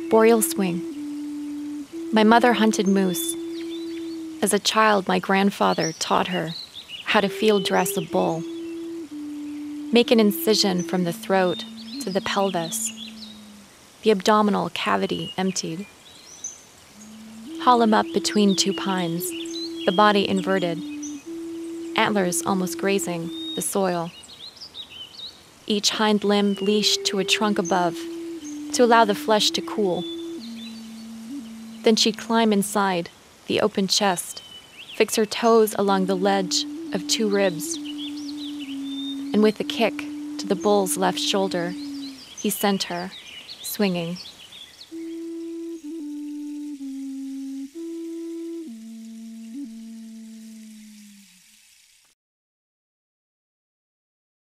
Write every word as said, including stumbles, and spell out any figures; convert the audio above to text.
Boreal Swing. My mother hunted moose. As a child, my grandfather taught her how to field dress a bull. Make an incision from the throat to the pelvis, the abdominal cavity emptied. Haul him up between two pines, the body inverted, antlers almost grazing the soil. Each hind limb leashed to a trunk above to allow the flesh to cool. Then she'd climb inside the open chest, fix her toes along the ledge of two ribs, and with a kick to the bull's left shoulder, he sent her, swinging.